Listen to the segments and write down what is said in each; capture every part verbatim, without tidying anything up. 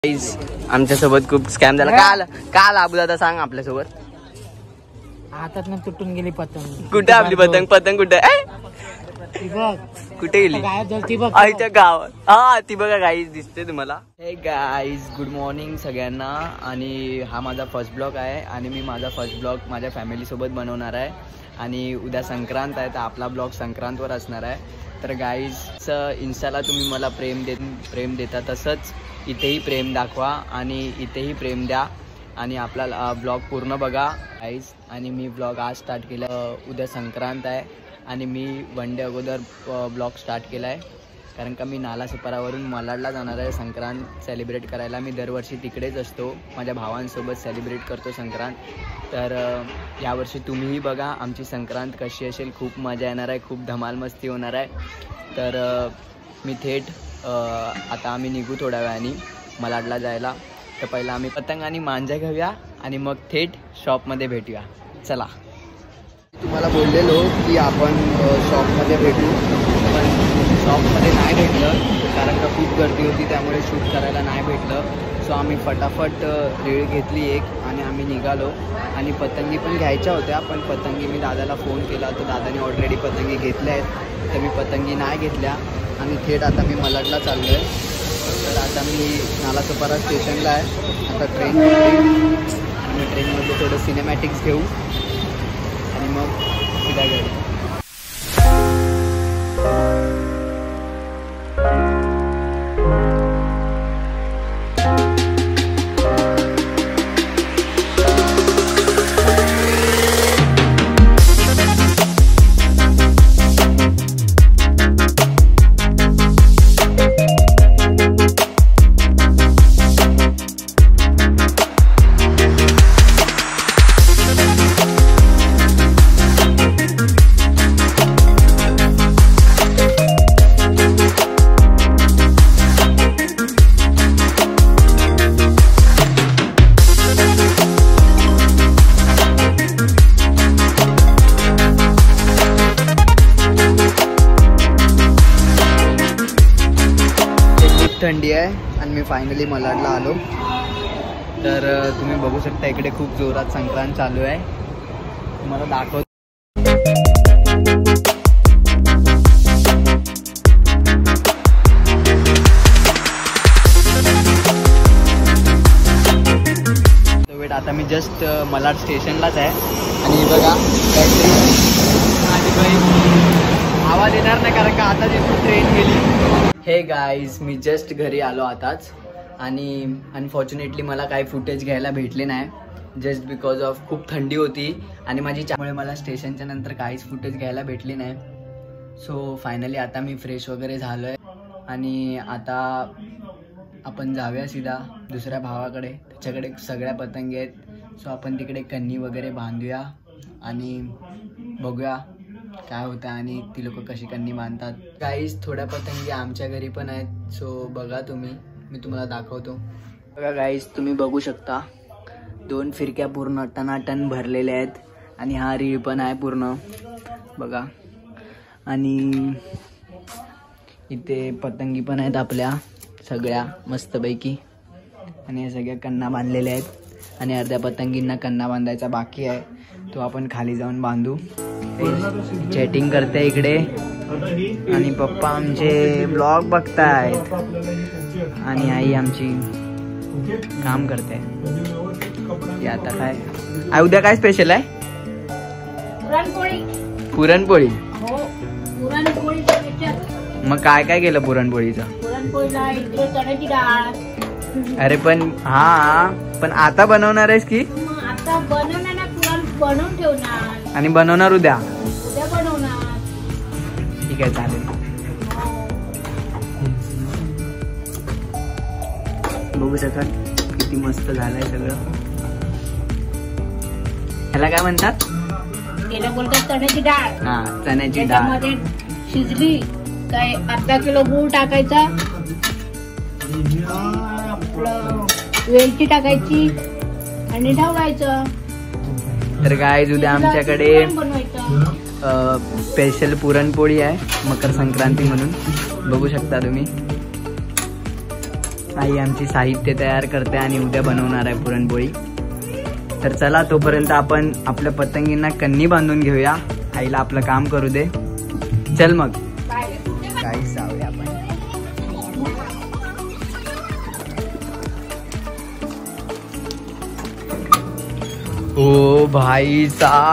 आमच्या सोबत खूप स्कॅम झाला. काल काल अबू दादा सांग आपल्या सोबत हातातनं तुटून गेली पतंग. कुठे आपली पतंग? पतंग कुठे कुठे गेली? आईच्या गावात. हा ती बघा गाईज दिसते तुम्हाला. हे गाईज गुड मॉर्निंग सगळ्यांना. आणि हा माझा फर्स्ट ब्लॉग आहे आणि मी माझा फर्स्ट ब्लॉग माझ्या फॅमिली सोबत बनवणार आहे. आणि उद्या संक्रांत आहे तर आपला ब्लॉग संक्रांतवर असणार आहे. तर गाईज इन्स्टाला तुम्ही मला प्रेम दे प्रेम देता तसंच इथेही प्रेम दाखवा आणि इथेही प्रेम द्या आणि आपला ब्लॉग पूर्ण बघा गाईज. आणि मी ब्लॉग आज स्टार्ट केला. उद्या संक्रांत आहे आणि मी वन डे अगोदर ब्लॉग स्टार्ट केला आहे कारण का मी नालासोपारावरून मालाडला जाणार आहे संक्रांत सेलिब्रेट करायला. मी दरवर्षी तिकडेच असतो, माझ्या भावांसोबत सेलिब्रेट करतो संक्रांत. तर यावर्षी तुम्हीही बघा आमची संक्रांत कशी असेल. खूप मजा येणार आहे, खूप धमाल मस्ती होणार आहे. तर मी थेट आता आम्ही निघू थोड्या वेळाने मालाडला जायला. तर पहिला आम्ही पतंग आणि मांजा घेऊया आणि मग थेट शॉपमध्ये भेटूया. चला. तुम्हाला बोललेलो की आपण शॉपमध्ये भेटू पण शॉपमध्ये नाही भेटलं कारण का खूप गर्दी होती त्यामुळे शूट करायला नाही भेटलं. सो आम्ही फटाफट रेळ घेतली एक आणि आम्ही निघालो. आणि पतंगी पण घ्यायच्या होत्या पण पतंगी मी दादाला फोन केला तर दादाने ऑलरेडी पतंगी घेतल्या आहेत तर मी पतंगी नाही घेतल्या. आणि थेट आता मी मालाडला चाललो आहे. तर आता मी नालासोपारा स्टेशनला आहे. आता ट्रेन आणि मी ट्रेनमध्ये थोडं सिनेमॅटिक्स घेऊ आणि मग सीधा घरी. थंडी आहे आणि मी फायनली मालाडला आलो. तर तुम्ही बघू शकता इकडे खूप जोरात संक्रांत चालू आहे. तुम्हाला दाखवतो. वेट आता मी जस्ट मालाड स्टेशनलाच आहे आणि बघा आवाज येणार नाही कारण का आता तिथून ट्रेन गेली. हे गाईज मी जस्ट घरी आलो आताच आणि अनफॉर्च्युनेटली मला काही फुटेज घ्यायला भेटले नाही जस्ट बिकॉज ऑफ खूप थंडी होती आणि माझी त्यामुळे मला स्टेशनच्या नंतर काहीच फुटेज घ्यायला भेटली नाही. सो फायनली आता मी फ्रेश वगैरे झालो आहे आणि आता आपण जाऊया सीधा दुसऱ्या भावाकडे. त्याच्याकडे सगळ्या पतंगी आहेत. सो आपण तिकडे कन्नी वगैरे बांधूया आणि बघूया काय होतं आणि ती लोक कशी कन्नी बांधतात. गाईज थोड्या पतंगी आमच्या घरी पण आहेत. सो बघा तुम्ही, मी तुम्हाला दाखवतो. बघा गाईज तुम्ही बघू शकता दोन फिरक्या पूर्ण टनाटन भरलेल्या आहेत आणि हा रीळ पण आहे पूर्ण बघा. आणि इथे पतंगी पण आहेत आपल्या सगळ्या मस्तपैकी आणि या सगळ्या कन्ना बांधलेल्या आहेत आणि अर्ध्या पतंगींना कन्ना बांधायचा बाकी आहे तो आपण खाली जाऊन बांधू. चॅटिंग करते इकडे आणि पप्पा आमचे ब्लॉग बघतायत आणि आई आमची काम करते. आता काय आई उद्या काय स्पेशल आहे? पुरणपोळी. पुरणपोळी मग काय काय केलं पुरणपोळीचं? अरे पण हा पण आता बनवणार आहेस की? आता बनवणार बनवून ठेवणार आणि बनवणार उद्या? उद्या बनवणार. ठीक आहे चालेल. बघू शकता किती मस्त झालंय सगळं. ह्याला काय म्हणतात? त्याला बोलतात चण्याची डाळ. हा चण्याची डाळ शिजली काय अर्धा किलो गूळ टाकायचा, आपलं वेलची टाकायची आणि ढवळायचं. तर काय उद्या आमच्याकडे स्पेशल पुरणपोळी आहे मकर संक्रांती म्हणून बघू शकता तुम्ही. आई आमची साहित्य तयार करते आणि उद्या बनवणार आहे पुरणपोळी. तर चला तोपर्यंत आपण आपल्या पतंगींना कन्नी बांधून घेऊया. आईला आपलं काम करू दे. चल मग काहीच जाऊया आपण. ओ भाई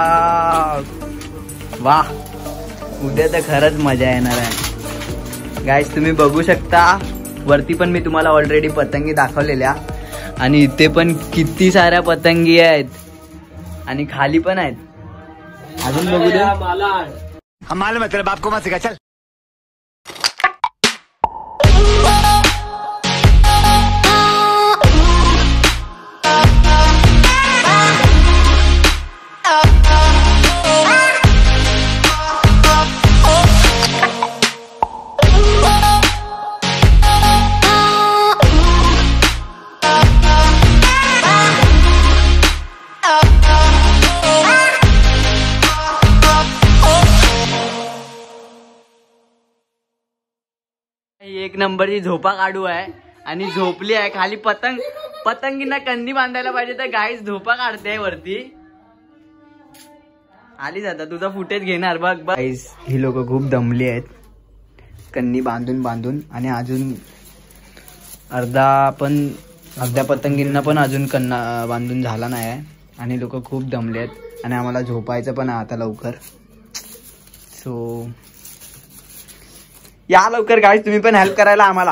साहब वाह, उद्या तर खरंच मजा येणार आहे गाईस. तुम्ही बघू शकता वरती पण मी तुम्हाला ऑलरेडी पतंगी दाखवलेल्या आणि इथे पण किती साऱ्या पतंगी आहेत आणि खाली पण आहेत. अजून बघू दे. हमारे मतलब बाप को मत सिखा. चल एक नंबरची झोपा काढू आहे आणि झोपली आहे खाली. पतंग पतंगींना कंदी बांधायला पाहिजे तर गाईस झोपा काढते वरती. आली जाता तुझा फुटेज घेणार बघ बघ. गाईस ही लोक खूप दमली आहेत कंदी बांधून बांधून आणि अजून अर्धा पण अर्ध्या पतंगींना पण अजून कन्ना बांधून झाला नाही आहे आणि लोक खूप दमले आहेत आणि आम्हाला झोपायचं पण आहे आता लवकर. सो या लवकर गाईस, तुम्ही पण हेल्प करायला आम्हाला.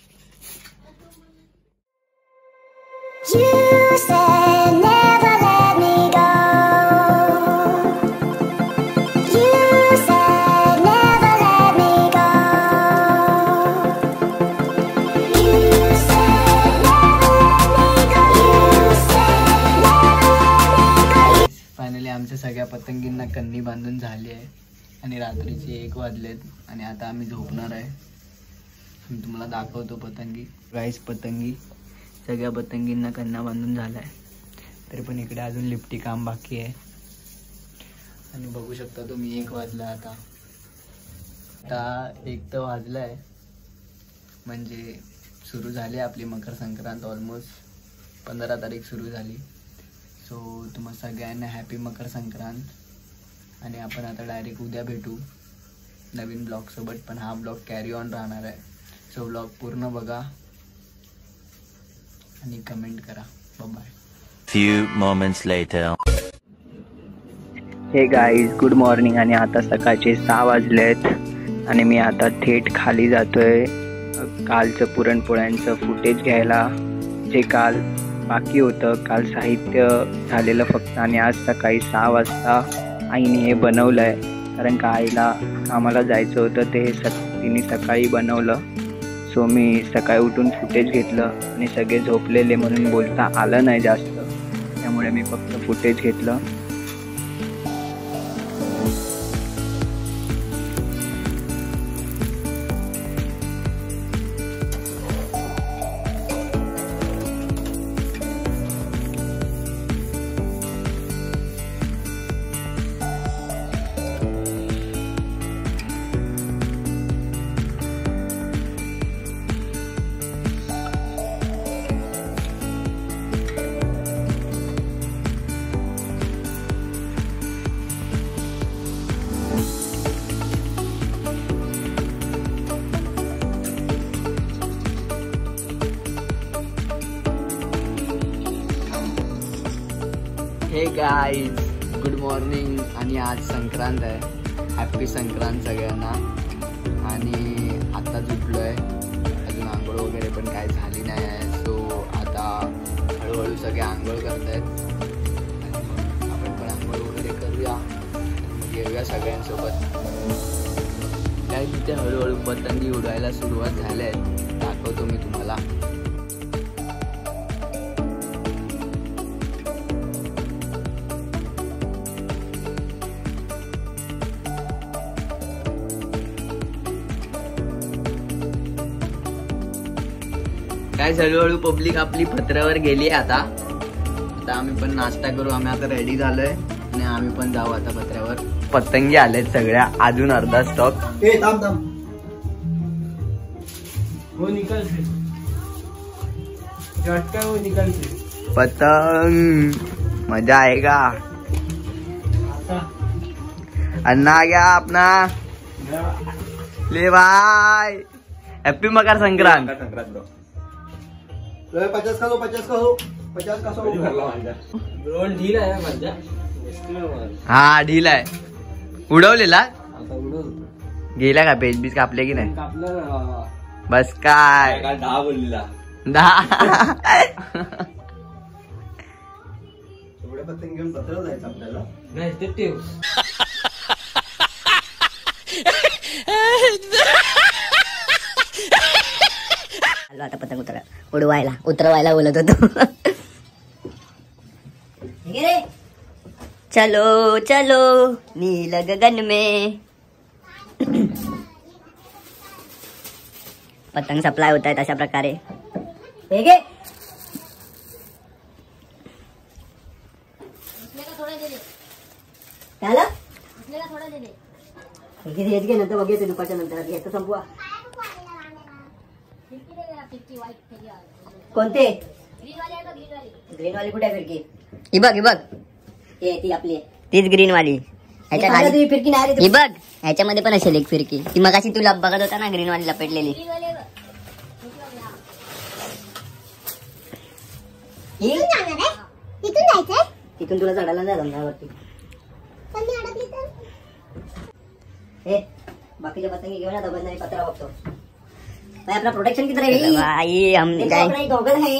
फायनली आमच्या सगळ्या पतंगींना कन्नी बांधून झाली आहे आणि रात्रीचे एक वाजलेत आणि आता आम्ही झोपणार आहे. मी तुम्हाला दाखवतो पतंगी. गाईस पतंगी सगळ्या पतंगींना कन्ना बांधून झालाय. तरी पण इकडे अजून लिफ्टी काम बाकी आहे आणि बघू शकता तुम्ही एक वाजला आता. आता एक तर वाजलाय म्हणजे सुरू झाली आपली मकर संक्रांत. ऑलमोस्ट पंधरा तारीख सुरू झाली. सो तुम्हा सगळ्यांना हॅपी मकर संक्रांत. आणि आपण आता डायरेक्ट उद्या भेटू नवीन ब्लॉग सोबत. पण हा ब्लॉग कॅरी ऑन राहणार आहे. सो ब्लॉग पूर्ण बघा आणि कमेंट करा. Bye. Few moments later. Hey guys good morning. आणि आता सकाळचे सहा वाजलेत आणि मी आता थेट खाली जातोय कालचं पुरणपोळ्यांचं फुटेज घ्यायला जे काल बाकी होतं. काल साहित्य झालेलं फक्त आणि आज सकाळी सहा वाजता आईने हे बनवलं आहे. कारण का आईला आम्हाला जायचं होतं ते स तिने सकाळी बनवलं. सो मी सकाळी उठून फुटेज घेतलं आणि सगळे झोपलेले म्हणून बोलता आलं नाही जास्त, त्यामुळे मी फक्त फुटेज घेतलं. हे गाईज गुड मॉर्निंग. आणि आज संक्रांत आहे. हॅपी संक्रांत सगळ्यांना. आणि आता झोपलो आहे. अजून आंघोळ वगैरे पण काय झाली नाही आहे. सो आता हळूहळू सगळे आंघोळ करत आहेत आणि आपण पण आंघोळ वगैरे करूया. मग येऊया सगळ्यांसोबत. काय तिथे हळूहळू पतंगी उडायला सुरुवात झाल्या आहेत. दाखवतो मी तुम्हाला. काय हळूहळू पब्लिक आपली पत्र्यावर गेली आता. आता आम्ही पण नाश्ता करू. आम्ही आता रेडी झालोय आणि आम्ही पण जाऊ आता पत्र्यावर. पतंगी आलेत सगळ्या. अजून अर्धा स्टॉक. पतंग मजा आएगा। अन्ना आ गया अपना, ले भाई हैप्पी मकर संक्रांत। पचास का दो, पचास का दो, पचास का सौ ढील आहे हा ढील आहे, उडवलेला गेला का? पेज बीज कापले की नाही? बस काय दहा बोललेला दहा पतंग घेऊन पत्र जायचं आपल्याला नाही ते ठेव. आलो आता पतंग उतर उडवायला उतरवायला बोलत होतो. चलो चलो नील गगन में. पतंग सप्लाय होत आहेत अशा प्रकारे. नंतर बघायचं दुपारच्या नंतर याचं संपवा. कोणते ग्रीन वाली कुठे फिरकी? ही बघ ही बघ ती आपली तीच ग्रीन वाली. फिरकी नाही ही बघ, ह्याच्यामध्ये पण असेल एक फिरकी. ती मगाशी तुला बघत होता ना ग्रीन वाली लपेटलेली. तिथून तुला चढायला नाही जमणार वरती. हे बाकीच्या पतंगी घेऊन आता बंद पत्रा बघतो. भाई अपना प्रोटेक्शन किधर है भाई? हम नहीं गॉगल है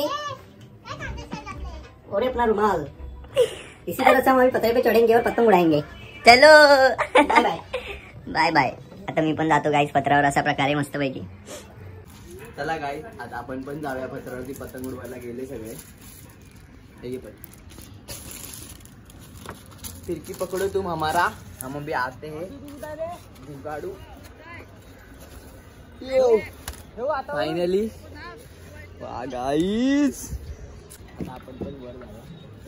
और अपना रुमाल. इसी तरह से हम अभी पतरे पे चढ़ेंगे और पतंग उड़ाएंगे. चलो बाय बाय बाय बाय. आता मी पण जातो गाईस पत्रावर अशा प्रकारे मस्त पैकी. चला गाईस आता आपण पण जाऊया पत्रावरती पतंग उडवायला. गेले सगळे. हे पण फिरकी पकडो तुम हमारा, हम भी आते हैं जुगाड़ू. फायनली वा गाईस आता आपण पण वर जाऊया.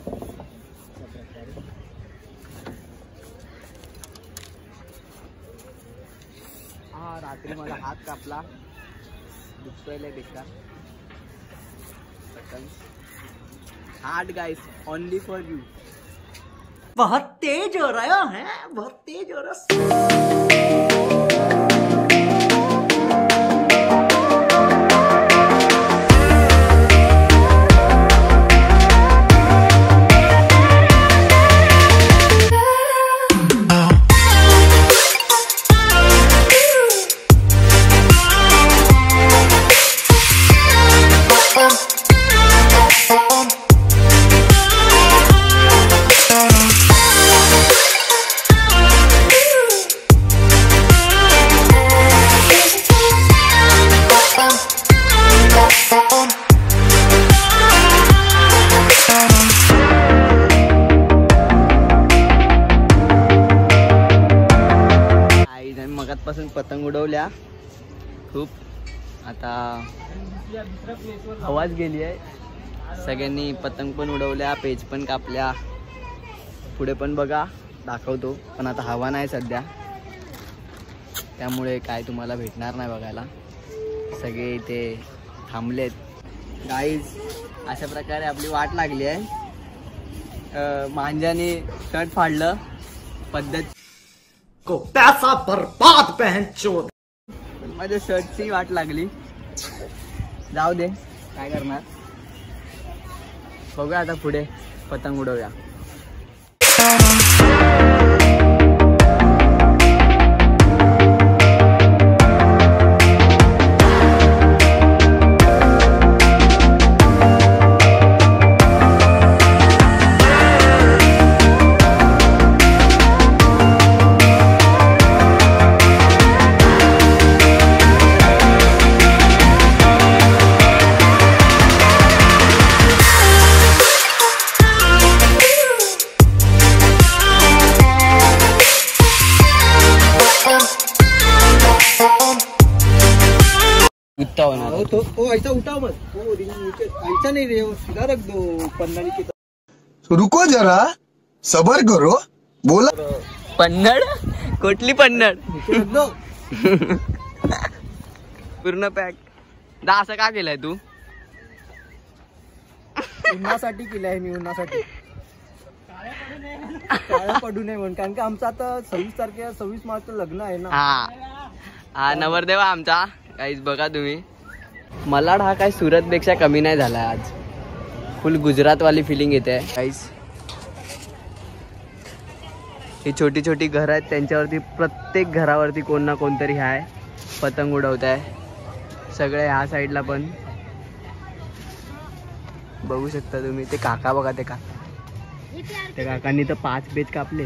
हा रात्री मला हात कापला, दुखतोय बेकार. Hard guys only for you. बहुत तेज हो रहा है, बहुत तेज हो रहा. पासून पतंग उडवल्या खूप. आता आवाज गेली आहे. सगळ्यांनी पतंग पण उडवल्या, पेज पण कापल्या. पुढे पण बघा दाखवतो, पण आता हवा नाही सध्या, त्यामुळे काय तुम्हाला भेटणार नाही बघायला. सगळे इथे थांबलेत गाईज. अशा प्रकारे आपली वाट लागली आहे. मांजाने शर्ट फाडलं पद्धत को पैसा बर्बाद पहन चोद. माझ्या शर्टची वाट लागली. जाऊ दे काय करणार. बघूया आता पुढे पतंग उडवूया. तो ओ ऐसा उठाओ मत. ओ ऐसा नहीं रे, सीधा रख दो पन्नानी की. रुको जरा सबर करो. बोला पन्नड कुठली पन्नड? पूर्ण पॅक. दा असं का केलंय तू? उन्हासाठी केलं आहे मी, उन्हासाठी काळ्या पडू नये म्हणून. कारण की आमचं आता सव्वीस तारखेला सव्वीस मार्च लग्न आहे ना. हा हा नवरदेव आमचा काहीच बघा तुम्ही. मलाड हा काही सुरत पेक्षा कमी नाही झालाय आज. फुल गुजरात वाली फिलिंग येते काहीच. ही छोटी छोटी घर आहेत त्यांच्यावरती प्रत्येक घरावरती कोण ना कोणतरी आहे पतंग उडवत आहे. सगळे ह्या साईडला पण बघू शकता तुम्ही. ते काका बघा ते का त्या काकांनी तर पाच पेज कापले.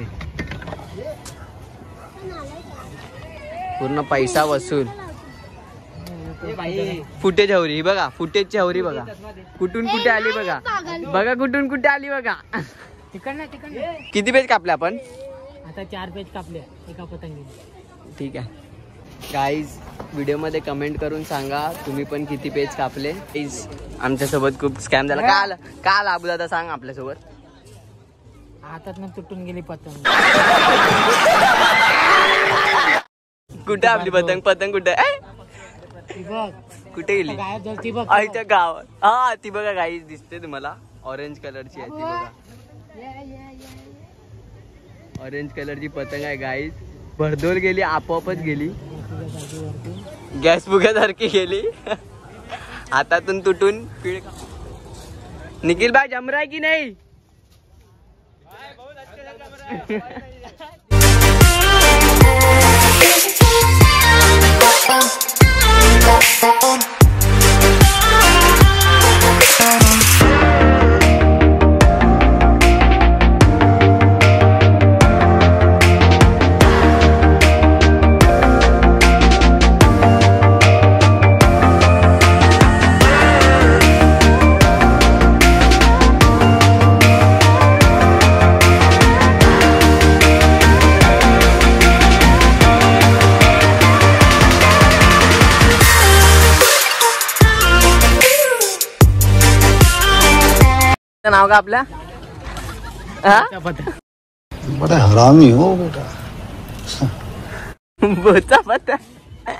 पूर्ण पैसा वसूल. फुटेज हवरी बघा, फुटेजची हवरी बघा कुठून कुठे आली बघा. बघा कुठून कुठे आली बघा. किती पेज कापले आपण आता? चार पेज कापले एका पतंगी. ठीक आहे गाईज, व्हिडिओमध्ये कमेंट करून सांगा तुम्ही पण किती पेज कापले. प्लीज आमच्यासोबत खूप स्कॅम झाला. का आला का आला अबू दादा सांग आपल्यासोबत. हातात तुटून गेली पतंग. कुठे आपली पतंग? पतंग कुठे ती बघ कुठे गेली? गायब झाली ती बघ. आईच्या गावात. हा ती बघा गाईज दिसते तुम्हाला. ऑरेंज कलरची आहे ती बघा. ऑरेंज कलरची पतंग आहे गाईज. भरदोल गेली, आपोआपच गेली. गॅस फुग्यासारखी गेली. हातातून तुटून पिळ. निखिल भाई जम रहा है की नहीं? नाव का आपल्या? बड़ा हरामी हो बेटा. बोचा पतंग.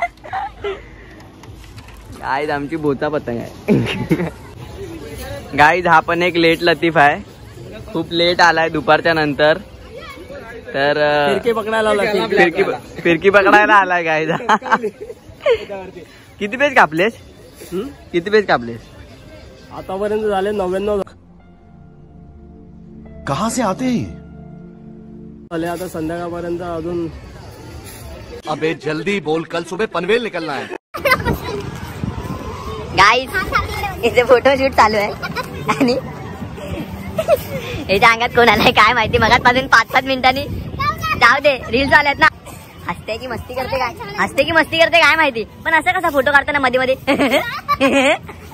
गाईज आमची बोचा पतंग आहे. गाईज हा पण एक लेट लतीफ आहे. खूप लेट आलाय दुपारच्या नंतर. तर फिरकी पकडायला आला. फिरकी फिरकी पकडायला आलाय गाईज. किती पेज कापलेस? किती पेज कापलेस आतापर्यंत? झाले नव्याण्णव कहाँ से आते हैं? झाले. आता संध्याकाळपर्यंत अजून. अबे जल्दी बोल, कल सुबह पनवेल निकलना है. गाईज इथे फोटोशूट चालू आहे आणि याच्या अंगात कोण आलाय काय माहिती. मगाचपासून पाच पाच मिनिटांनी जाऊ दे रील्स आल्यात ना. हसते की मस्ती करते काय हसते की मस्ती करते काय माहिती. पण असं कसा फोटो काढतो ना मध्ये मध्ये.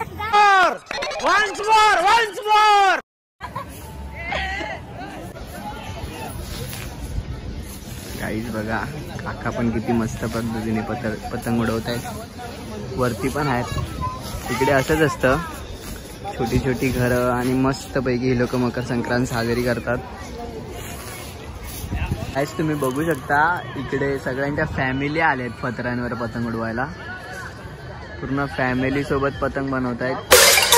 गाईज बघा काका पण किती मस्त पद्धतीने पतंग पतंग उडवत आहेत. वरती पण आहेत. इकडे असंच असतं, छोटी छोटी घरं आणि मस्त पैकी हे लोक मकर संक्रांत साजरी करतात. गाईज तुम्ही बघू शकता इकडे सगळ्यांच्या फॅमिली आल्यात पत्र्यांवर पतंग उडवायला. पूर्ण फॅमिली सोबत पतंग बनवत आहेत.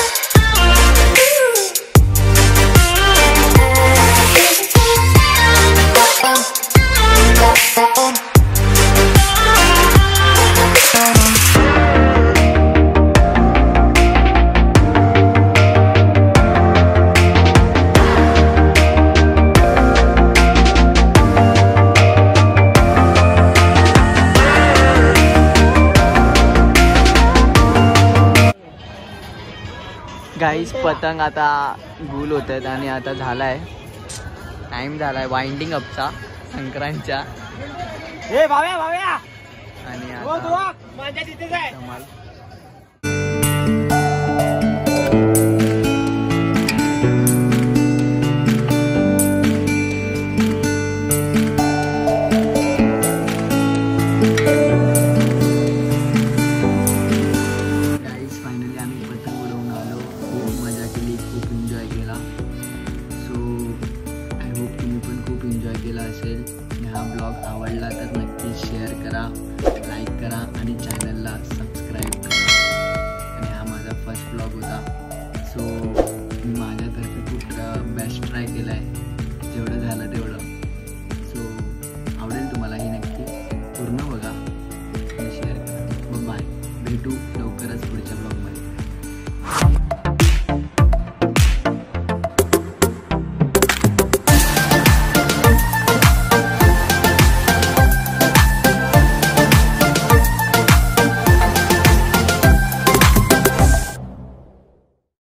गाईस पतंग आता गुल होत आहेत आणि आता झालाय टाइम झालाय वाइंडिंग अपचा संक्रांतच्या. ए भाव्या भाव्या आणि आता माझ्या तिथेच आहे. धमाल.